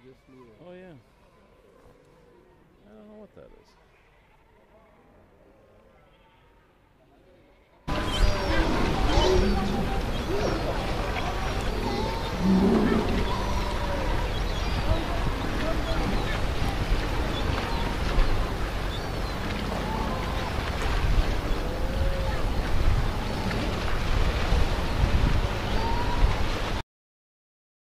just knew that. Oh, yeah. I don't know what that is.